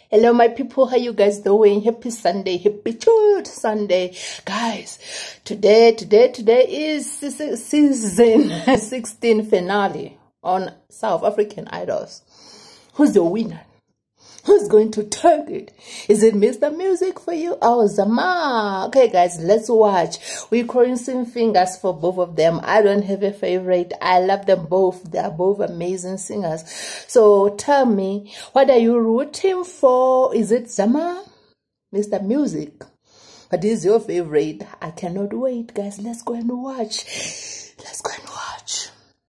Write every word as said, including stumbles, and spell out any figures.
Hello my people, how you guys doing? Happy Sunday, happy chilled Sunday. Guys, today, today, today is season sixteen finale on South African Idols. Who's the winner? Who's going to take it? Is it Mister Music for you? Oh, Zama. Okay, guys, let's watch. We're crossing fingers for both of them. I don't have a favorite. I love them both. They are both amazing singers. So tell me, what are you rooting for? Is it Zama? Mister Music? What is your favorite? I cannot wait, guys. Let's go and watch. Let's go and watch.